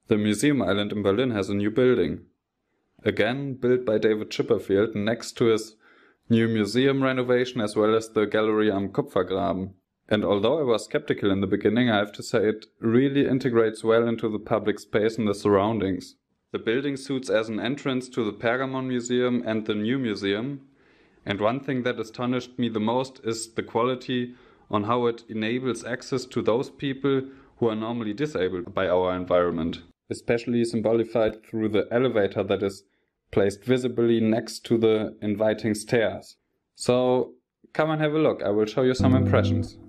The Museum Island in Berlin has a new building. Again, built by David Chipperfield next to his Neue Museum renovation as well as the gallery am Kupfergraben. And although I was skeptical in the beginning, I have to say it really integrates well into the public space and the surroundings. The building suits as an entrance to the Pergamonmuseum and the Neue Museum. And one thing that astonished me the most is the quality on how it enables access to those people who are normally disabled by our environment, especially symbolified through the elevator that is placed visibly next to the inviting stairs. So come and have a look, I will show you some impressions.